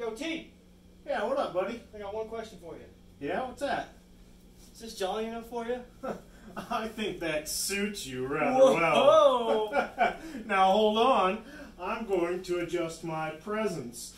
Yo, T, Yeah, what up, buddy? I got one question for you. Yeah, what's that? Is this jolly enough for you? I think that suits you rather Whoa. well. Now hold on. I'm going to adjust my presence.